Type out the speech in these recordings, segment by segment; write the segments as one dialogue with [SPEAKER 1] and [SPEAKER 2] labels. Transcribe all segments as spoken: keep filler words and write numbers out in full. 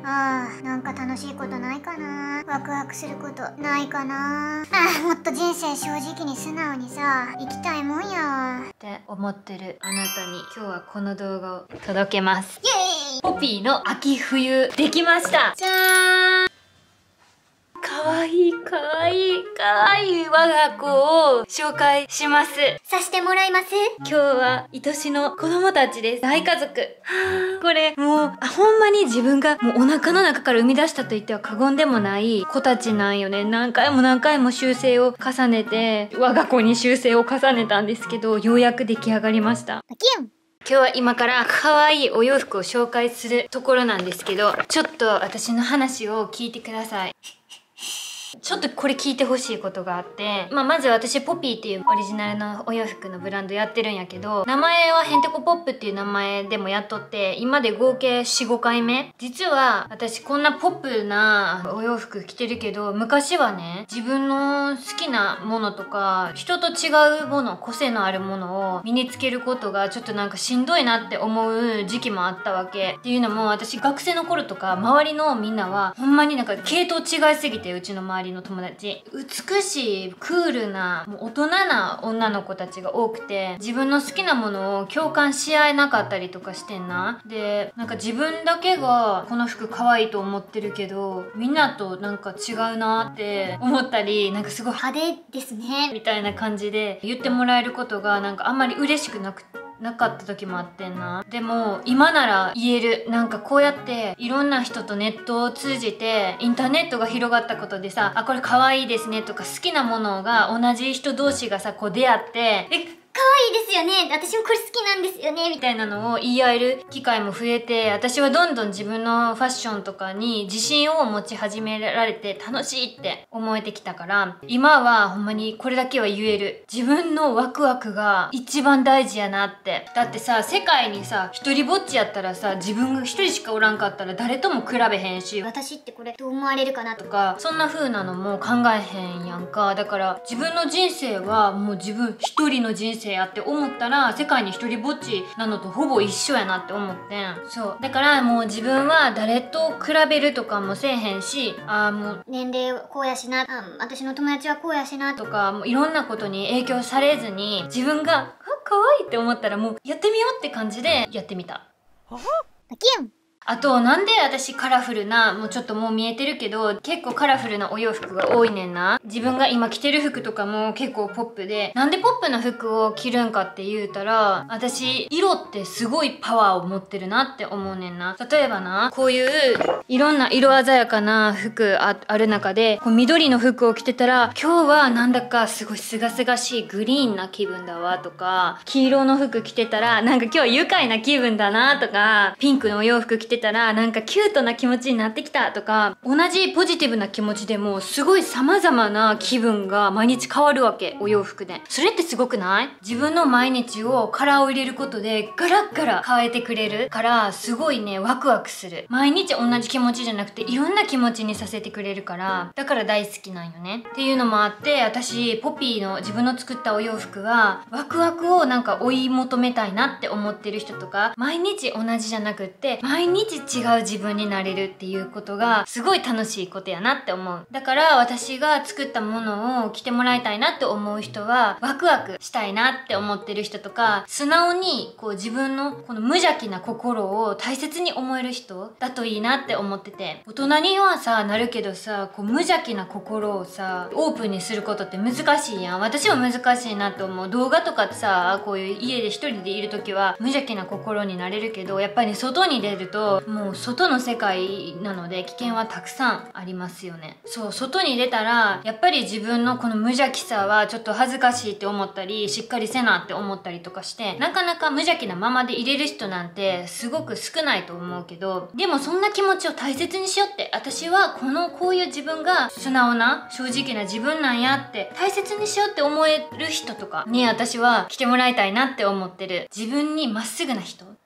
[SPEAKER 1] あー、なんか楽しいことないかな。ワクワクすることないかな。あー、もっと人生正直に素直にさ生きたいもんや
[SPEAKER 2] って思ってるあなたに今日はこの動画を届けます。
[SPEAKER 1] イエーイ。
[SPEAKER 2] ポピーの秋冬できました。じゃーん。かわいいかわいいかわいい我が子を紹介します。
[SPEAKER 1] さしてもらいます。
[SPEAKER 2] 今日は愛しの子供たちです。大家族。はあ、これもうあほんまに自分がもうお腹の中から生み出したと言っては過言でもない子たちなんよね。何回も何回も修正を重ねて我が子に修正を重ねたんですけど、ようやく出来上がりました。
[SPEAKER 1] パキュン。
[SPEAKER 2] 今日は今から可愛いお洋服を紹介するところなんですけど、ちょっと私の話を聞いてください。ちょっとこれ聞いてほしいことがあって、まあ、まず私ポピーっていうオリジナルのお洋服のブランドやってるんやけど、名前はヘンテコポップっていう名前でもやっとって、今で合計 よん、ごかいめ。実は私こんなポップなお洋服着てるけど、昔はね、自分の好きなものとか人と違うもの、個性のあるものを身につけることがちょっとなんかしんどいなって思う時期もあったわけ。っていうのも、私学生の頃とか周りのみんなはほんまになんか系統違いすぎて、うちの周りの友達美しいクールなもう大人な女の子たちが多くて、自分の好きなものを共感し合えなかったりとかしてんな。でなんか自分だけがこの服可愛いと思ってるけどみんなとなんか違うなって思ったり、なんかすごい
[SPEAKER 1] 派手ですね
[SPEAKER 2] みたいな感じで言ってもらえることがなんかあんまり嬉しくなくてなかった時もあってんな。でも今なら言える。なんかこうやっていろんな人とネットを通じてインターネットが広がったことでさ、あこれ可愛いですねとか好きなものが同じ人同士がさこう出会って、え
[SPEAKER 1] 可愛いですよね、私もこれ好きなんですよねみたいな。
[SPEAKER 2] みたいなのを言い合える機会も増えて、私はどんどん自分のファッションとかに自信を持ち始められて楽しいって思えてきたから、今はほんまにこれだけは言える。自分のワクワクが一番大事やなって。だってさ、世界にさ一人ぼっちやったらさ、自分が一人しかおらんかったら誰とも比べへんし、
[SPEAKER 1] 私ってこれどう思われるかなと
[SPEAKER 2] と
[SPEAKER 1] か
[SPEAKER 2] かそんな風なのも考えへんやんか。だから自分の人生はもう自分一人の人生やって思ったら、世界に一人ぼっちなのとほぼ一緒やなって思ってん。そうだからもう自分は誰と比べるとかもせえへんし、ああもう
[SPEAKER 1] 年齢こうやしな、あ私の友達はこうやしなと
[SPEAKER 2] とかもういろんなことに影響されずに、自分があ可愛いって思ったらもうやってみようって感じでやってみた。
[SPEAKER 1] パキュン。
[SPEAKER 2] あとなんで私カラフルな、もうちょっともう見えてるけど結構カラフルなお洋服が多いねんな。自分が今着てる服とかも結構ポップで、なんでポップな服を着るんかって言うたら、私色ってすごいパワーを持ってるなって思うねんな。例えばな、こういういろんな色鮮やかな服 あ, ある中でこう緑の服を着てたら、今日はなんだかすごい清々しいグリーンな気分だわとか、黄色の服着てたらなんか今日愉快な気分だなとか、ピンクのお洋服着てたらなんかキュートな気持ちになってきたとか、同じポジティブな気持ちでもすごい様々な気分が毎日変わるわけ、お洋服で。それってすごくない？自分の毎日をカラーを入れることでガラッガラ変えてくれるからすごいねワクワクする。毎日同じ気持ちじゃなくていろんな気持ちにさせてくれるから、だから大好きなんよね。っていうのもあって、私ポピーの自分の作ったお洋服はワクワクをなんか追い求めたいなって思ってる人とか、毎日同じじゃなくって毎日違う自分になれるっていうことがすごい楽しいことやなって思う。だから私が作ったものを着てもらいたいなって思う人は、ワクワクしたいなって思ってる人とか、素直にこう自分のこの無邪気な心を大切に思える人だといいなって思ってて、大人にはさなるけどさ、こう無邪気な心をさオープンにすることって難しいやん。私も難しいなって思う。動画とかってさ、こういう家で一人でいる時は無邪気な心になれるけど、やっぱり外に出るともう外の世界なので危険はたくさんありますよね。そう、外に出たらやっぱり自分のこの無邪気さはちょっと恥ずかしいって思ったり、しっかりせなって思ったりとかして、なかなか無邪気なままでいれる人なんてすごく少ないと思うけど、でもそんな気持ちを大切にしようって、私はこのこういう自分が素直な正直な自分なんやって大切にしようって思える人とかに私は来てもらいたいなって思ってる。自分にまっすぐな人、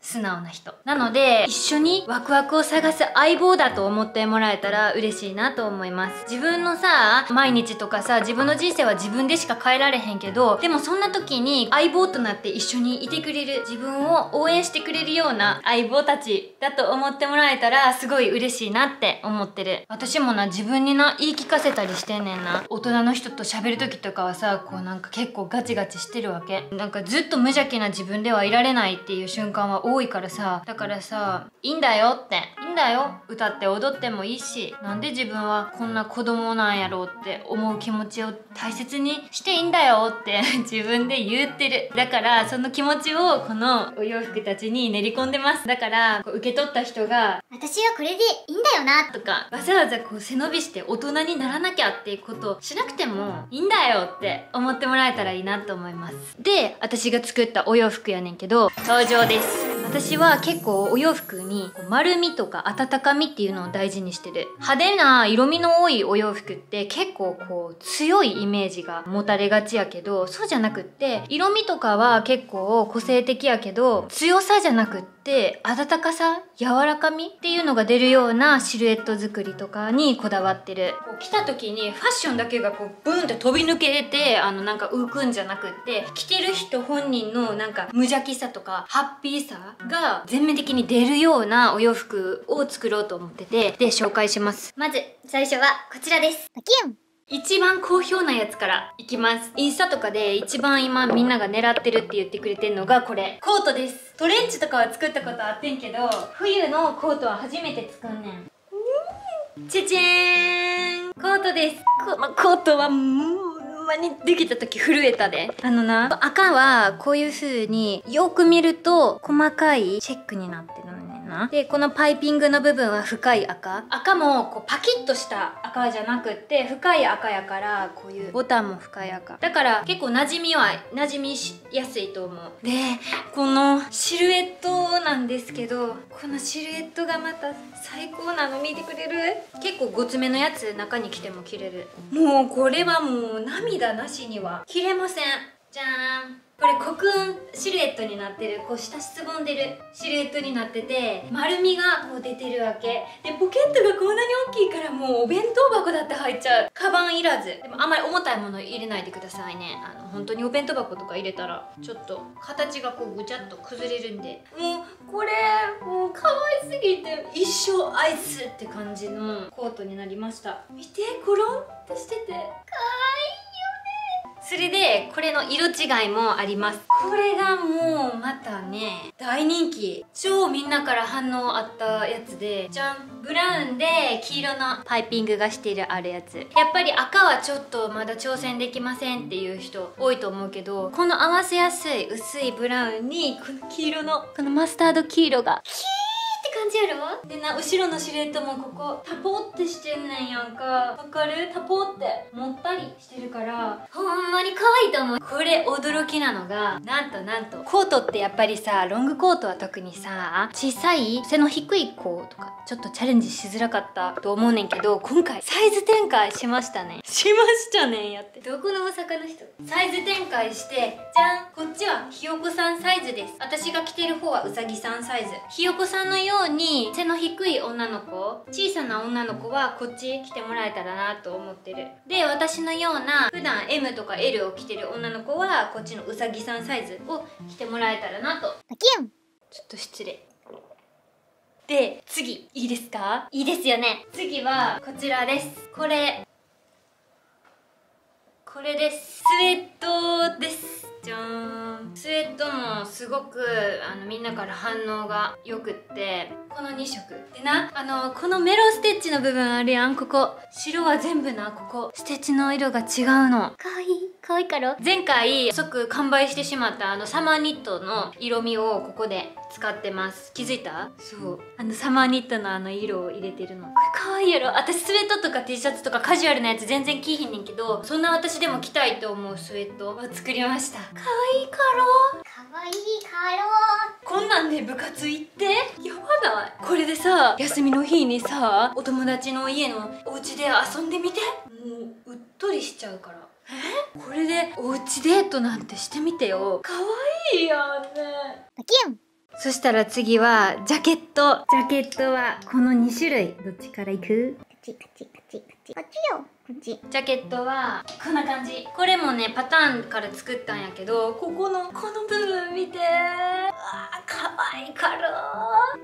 [SPEAKER 2] 素直な人。なので、一緒にワクワクを探す相棒だと思ってもらえたら嬉しいなと思います。自分のさ、毎日とかさ、自分の人生は自分でしか変えられへんけど、でもそんな時に相棒となって一緒にいてくれる、自分を応援してくれるような相棒たちだと思ってもらえたらすごい嬉しいなって思ってる。私もな、自分にな、言い聞かせたりしてんねんな。大人の人と喋る時とかはさ、こうなんか結構ガチガチしてるわけ。なんかずっと無邪気な自分ではいられないっていう瞬間は多いからさ、だからさ、いいんだよって、いいんだよ、歌って踊ってもいいし、なんで自分はこんな子供なんやろうって思う気持ちを大切にしていいんだよって自分で言ってる。だからその気持ちをこのお洋服たちに練り込んでます。だからこう受け取った人が、
[SPEAKER 1] 私はこれでいいんだよな
[SPEAKER 2] とか、わざわざこう背伸びして大人にならなきゃっていうことをしなくてもいいんだよって思ってもらえたらいいなと思います。で、私が作ったお洋服やねんけど、登場です。私は結構お洋服に丸みとか温かみっていうのを大事にしてる。派手な色味の多いお洋服って結構こう強いイメージが持たれがちやけど、そうじゃなくって、色味とかは結構個性的やけど、強さじゃなくって温かさ、柔らかみっていうのが出るようなシルエット作りとかにこだわってる。こう着た時にファッションだけがこうブーンって飛び抜けて、あのなんか浮くんじゃなくって、着てる人本人のなんか無邪気さとかハッピーさが全面的に出るようなお洋服を作ろうと思ってて、で紹介します。まず最初はこちらです。
[SPEAKER 1] パキュン。
[SPEAKER 2] 一番好評なやつからいきます。インスタとかで一番今みんなが狙ってるって言ってくれてるのがこれ。コートです。トレンチとかは作ったことあってんけど、冬のコートは初めて作んねん。チェチェーンコートです。このコートはもうほんまにできた時震えたで。あのな、赤はこういう風によく見ると細かいチェックになってるのね。で、このパイピングの部分は深い赤。赤もこうパキッとした赤じゃなくって深い赤やから、こういうボタンも深い赤。だから結構馴染みは馴染みしやすいと思う。で、このシルエットなんですけど、このシルエットがまた最高なの見てくれる？結構ごつめのやつ中に着ても着れる。もうこれはもう涙なしには着れません。じゃーん。これコクンシルエットになってる、こう下しつぼんでるシルエットになってて、丸みがこう出てるわけで、ポケットがこんなに大きいからもうお弁当箱だって入っちゃう。カバンいらず。でもあんまり重たいもの入れないでくださいね。あの本当にお弁当箱とか入れたらちょっと形がこうぐちゃっと崩れるんで、もうこれもう可愛すぎて一生愛すって感じのコートになりました。見て、コロンってしてて可愛いよね。それでこれの色違いもあります。これがもうまたね大人気、超みんなから反応あったやつで、じゃん、ブラウンで黄色のパイピングがしてるあるやつ。やっぱり赤はちょっとまだ挑戦できませんっていう人多いと思うけど、この合わせやすい薄いブラウンにこの黄色のこのマスタード黄色がキーって感じやろ。でな、後ろのシルエットもここタポってしてんねんやんか。わかる？タポってもったりしてるからほんまに可愛いと思う。これ驚きなのが、なんとなんとコートってやっぱりさ、ロングコートは特にさ、小さい背の低い子とかちょっとチャレンジしづらかったと思うねんけど、今回サイズ展開しましたね。しましたねんやって。どこの大阪の人？サイズ展開して、じゃん、こっちはひよこさんサイズです。私が着てる方はうさぎさんサイズ。ひよこさんのように背の低い女の子、小さな女の子はこっち着てもらえたらなと思ってる。で、私のような普段 エム とか エル を着てる女の子はこっちのうさぎさんサイズを着てもらえたらなと。
[SPEAKER 1] パキュン。
[SPEAKER 2] ちょっと失礼。で、次いいですか？いいですよね。次はこちらです。これこれです。スウェットです。じゃーん。スウェットもすごくあのみんなから反応がよくって、このにしょくでな、あのこのメロステッチの部分あるやん、ここ白は全部な、ここステッチの色が違うの。かわいいかわいいかろ。前回即完売してしまったあのサマーニットの色味をここで使ってます。気づいた？そう、あのサマーニットのあの色を入れてるの。これかわいいやろ。私スウェットとか T シャツとかカジュアルなやつ全然着いへんねんけど、そんな私でも着たいと思うスウェットを作りました。かわいいかろ。
[SPEAKER 1] かわいいかろ。
[SPEAKER 2] こんなんで部活行ってやばない？これでさ、休みの日にさ、お友達の家のお家で遊んでみて。もううっとりしちゃうから。え？これでおうちデートなんてしてみてよ。かわいいやんね。
[SPEAKER 1] パキュン。
[SPEAKER 2] そしたら次はジャケット。ジャケットはこのに種類。どっちからいく？
[SPEAKER 1] こっちこっちこっちこっちこっちよ。こっち。
[SPEAKER 2] ジャケットはこんな感じ。これもねパターンから作ったんやけど、ここのこの部分見て、うわーかわいいから。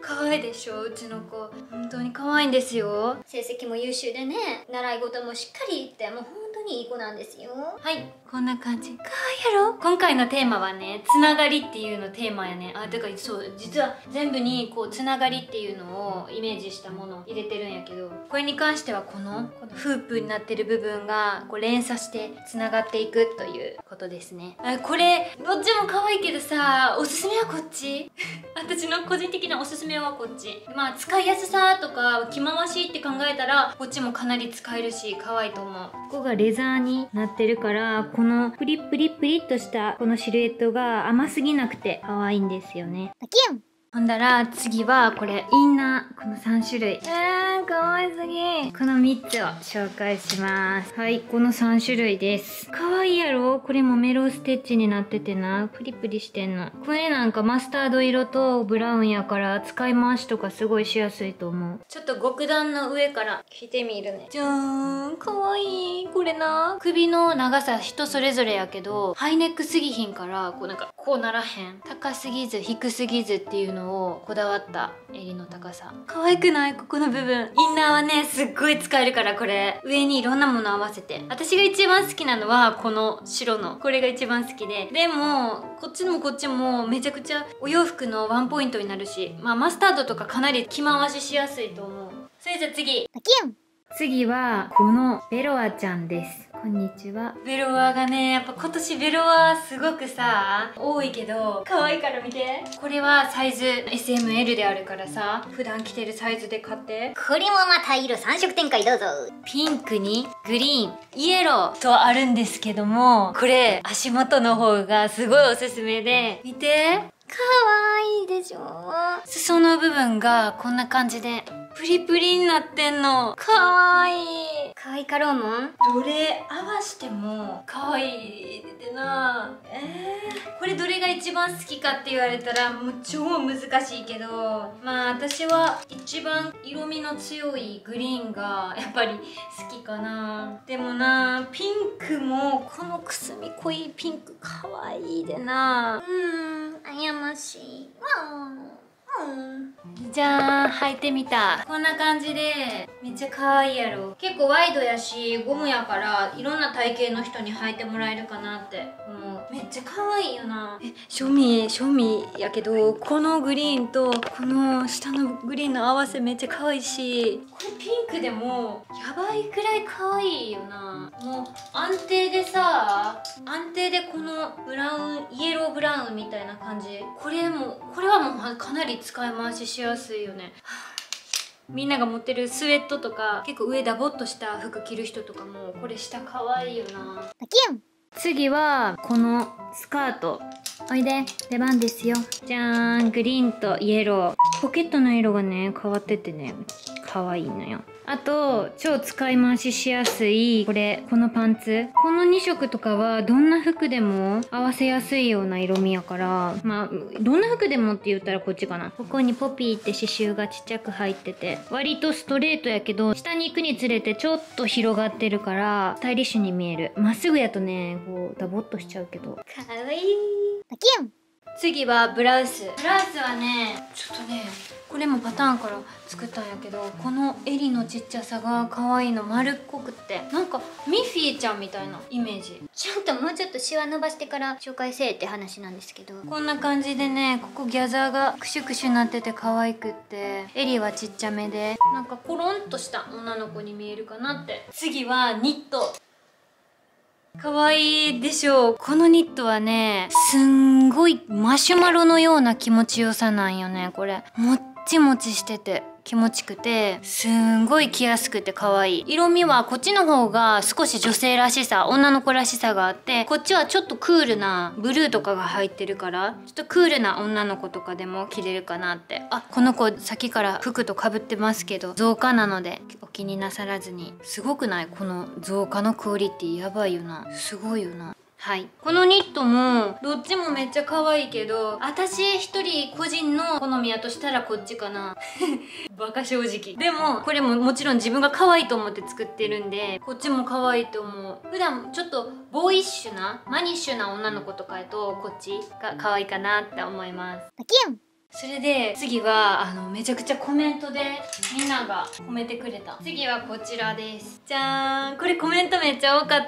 [SPEAKER 2] かわいいでしょ、うちの子。本当にかわいいんですよ。成績も優秀でね、習い事もしっかり行って、もう本当にいい子なんですよ。はい、こんな感じ。かわいいやろ。今回のテーマはね、つながりっていうのテーマやね。あ、てかそう実は全部にこうつながりっていうのをイメージしたものを入れてるんやけど、これに関してはこのこのフープになってる部分がこう連鎖してつながっていくということですね。あ、これどっちも可愛いけどさ、おすすめはこっち。私の個人的なおすすめはこっち。まあ使いやすさとか着回しって考えたらこっちもかなり使えるし可愛いと思う。ここがレザーになってるから、このプリップリプリっとしたこのシルエットが甘すぎなくて可愛いんですよね。
[SPEAKER 1] パキュン。
[SPEAKER 2] ほんだら次はこれインナー、このさん種類。えー、かわいすぎ。このみっつを紹介します。はい、このさん種類です。かわいいやろ。これもメロステッチになっててな、プリプリしてんの。これなんかマスタード色とブラウンやから使い回しとかすごいしやすいと思う。ちょっと極段の上から着てみるね。じゃーん、かわいい。これな、首の長さ人それぞれやけど、ハイネックすぎひんから、こうなんかこうならへん。高すぎず低すぎずっていうのをこだわった襟の高さ。可愛くない？ここの部分。インナーはね、すっごい使えるから、これ。上にいろんなもの合わせて。私が一番好きなのは、この白の。これが一番好きで。でも、こっちもこっちもめちゃくちゃお洋服のワンポイントになるし、まあマスタードとかかなり着回ししやすいと思う。それじゃあ次。
[SPEAKER 1] パキュン。
[SPEAKER 2] 次は、このベロアちゃんです。こんにちは。ベロアがね、やっぱ今年ベロアすごくさ、多いけど、可愛いから見て。これはサイズ エスエムエル であるからさ、普段着てるサイズで買って。
[SPEAKER 1] これもまた色さん色展開どうぞ。
[SPEAKER 2] ピンクにグリーン、イエローとあるんですけども、これ足元の方がすごいおすすめで、見て。かわいいでしょ。裾の部分がこんな感じでプリプリになってんの。かわいい。かわいかろうもん。どれ合わしてもかわいいでな。えー、これどれが一番好きかって言われたらもう超難しいけど、まあ私は一番色味の強いグリーンがやっぱり好きかな。でもな、ピンクもこのくすみ濃いピンクかわいいでな。
[SPEAKER 1] うーん、あやましい。わ
[SPEAKER 2] うん、じゃあ履いてみた。こんな感じでめっちゃ可愛いやろ。結構ワイドやしゴムやからいろんな体型の人に履いてもらえるかなって思う。めっちゃ可愛いよな。え、正味正味やけど、このグリーンとこの下のグリーンの合わせめっちゃ可愛いし、これピンクでもやばいくらい可愛いよな。もう安定でさ、安定でこのブラウン、イエローブラウンみたいな感じ。これもこれはもうかなり使い回ししやすいよね。みんなが持ってるスウェットとか結構上ダボっとした服着る人とかもこれ下可愛いよな。
[SPEAKER 1] パキュン。
[SPEAKER 2] 次はこのスカート。おいで、出番ですよ。じゃーん、グリーンとイエロー。ポケットの色がね変わっててね可愛いのよ。あと超使い回ししやすいこれ、このパンツ。このに色とかはどんな服でも合わせやすいような色味やから、まあどんな服でもって言ったらこっちかな。ここにポピーって刺繍がちっちゃく入ってて、割とストレートやけど下に行くにつれてちょっと広がってるからスタイリッシュに見える。まっすぐやとねこうダボっとしちゃうけどかわいい。
[SPEAKER 1] パキュン。
[SPEAKER 2] 次はブラウス。ブラウスはね、ちょっとねこれもパターンから作ったんやけど、この襟のちっちゃさが可愛いの。丸っこくってなんかミッフィーちゃんみたいなイメージ。
[SPEAKER 1] ちょっともうちょっとシワ伸ばしてから紹介せえって話なんですけど、
[SPEAKER 2] こんな感じでね、ここギャザーがクシュクシュなってて可愛くって、襟はちっちゃめでなんかコロンとした女の子に見えるかなって。次はニット。可愛いでしょう。このニットはね、すんごいマシュマロのような気持ちよさなんよね。これもっちもちしてて気持ちくて、すんごい着やすくて可愛い。色味はこっちの方が少し女性らしさ、女の子らしさがあって、こっちはちょっとクールなブルーとかが入ってるから、ちょっとクールな女の子とかでも着れるかなって。あ、この子さっきから服とかぶってますけど造花なのでお気になさらずに。すごくない？この造花のクオリティやばいよな。すごいよな。 はい。このニットも、どっちもめっちゃ可愛いけど、私一人個人の好みやとしたらこっちかな。バカ正直。でも、これももちろん自分が可愛いと思って作ってるんで、こっちも可愛いと思う。普段ちょっとボーイッシュな、マニッシュな女の子とかやと、こっちが可愛いかなって思います。
[SPEAKER 1] パキュン。
[SPEAKER 2] それで次はあのめちゃくちゃコメントでみんなが褒めてくれた。次はこちらです。じゃーん。これコメントめっちゃ多かった。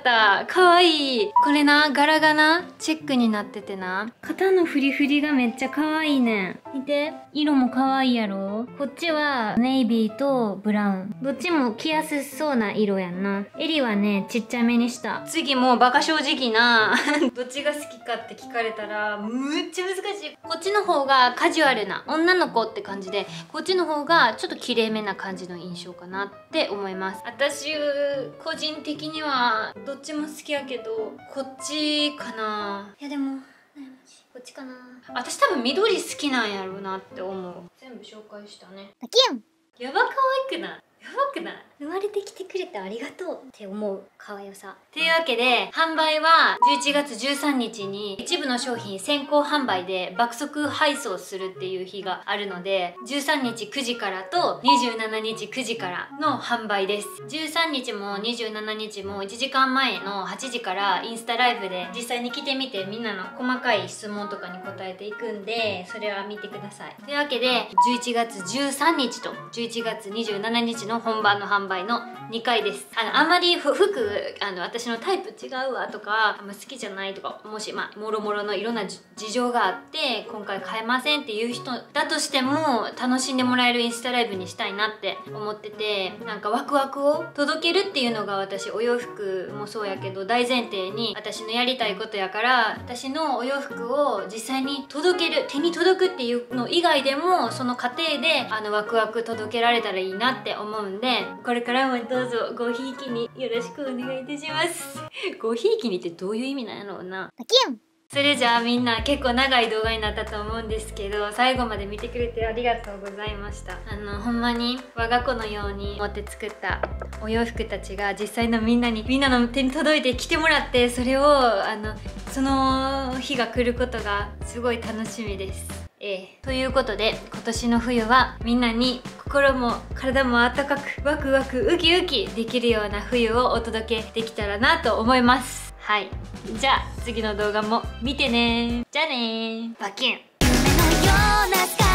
[SPEAKER 2] かわいい。これな、柄がなチェックになっててな、肩のフリフリがめっちゃかわいいねん。見て、色もかわいいやろ。こっちはネイビーとブラウン、どっちも着やすそうな色やんな。襟はねちっちゃめにした。次もバカ正直などっちが好きかって聞かれたらむっちゃ難しい。こっちの方がカジュアルな女の子って感じで、こっちの方がちょっときれいめな感じの印象かなって思います。私個人的にはどっちも好きやけどこっちかな。いやでもこっちかな。私多分緑好きなんやろうなって思う。全部紹介したね。
[SPEAKER 1] パキュン。
[SPEAKER 2] やば可愛くない？やばくない？生まれてきてくれてありがとうって思う可愛さ。というわけで販売はじゅういちがつじゅうさんにちに一部の商品先行販売で爆速配送するっていう日があるので、じゅうさんにちくじからとにじゅうしちにちくじからの販売です。じゅうさんにちもにじゅうしちにちもいちじかんまえのはちじからインスタライブで実際に来てみてみんなの細かい質問とかに答えていくんで、それは見てください。というわけでじゅういちがつじゅうさんにちとじゅういちがつにじゅうしちにちの本番の販売のにかいです。あのあんまり服あの私のタイプ違うわとかあんま好きじゃないとか、もしまあもろもろのいろんな事情があって今回買えませんっていう人だとしても楽しんでもらえるインスタライブにしたいなって思ってて、なんかワクワクを届けるっていうのが私お洋服もそうやけど大前提に私のやりたいことやから、私のお洋服を実際に届ける、手に届くっていうの以外でもその過程であのワクワク届けられたらいいなって思うんで、これからもどうぞごひいきによろしくお願いいたします。ごひいきにってどういう意味なんやろうな。
[SPEAKER 1] パキュン。
[SPEAKER 2] それじゃあみんな結構長い動画になったと思うんですけど、最後まで見てくれてありがとうございました。あのほんまに我が子のように持って作ったお洋服たちが実際のみんなにみんなの手に届いて着てもらって、それをあのその日が来ることがすごい楽しみです。ええ、ということで今年の冬はみんなに心も体も温かくワクワクウキウキできるような冬をお届けできたらなと思います。はい、じゃあ次の動画も見てね。じゃあねー。バキュン。